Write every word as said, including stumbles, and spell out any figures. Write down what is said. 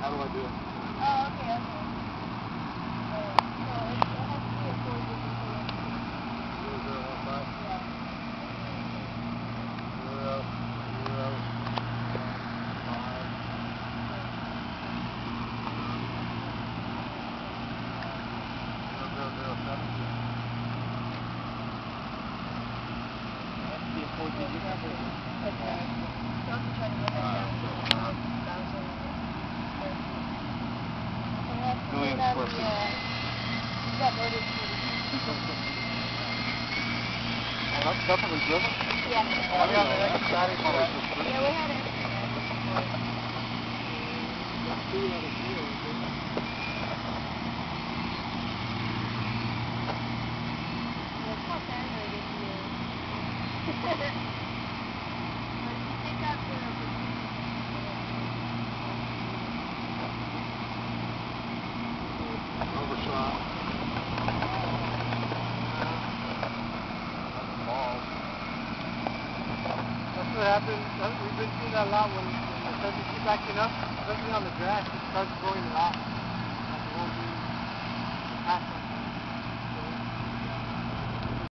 How do I do it? Oh, okay, okay. Alright, so it, it has to be a four digit so it's Zero, zero, one, five? yeah. Zero, zero, one, five. Zero, zero, zero, seven? It has to be a four digit number. That's right. So I'm just trying to get that down to five thousand square feet. So we have to do it on the, uh, we got notice for the Oh, that's definitely driven? yeah. Oh, we have an extra battery for that. Yeah, we had extra batteries before. That's two out of zero. Yeah, it's called Android if you but if you take out the Overshot. That's what happens. We've been seeing that a lot when, when the sensors keep backing up, especially on the grass. It starts blowing it off. Like it won't be fast enough.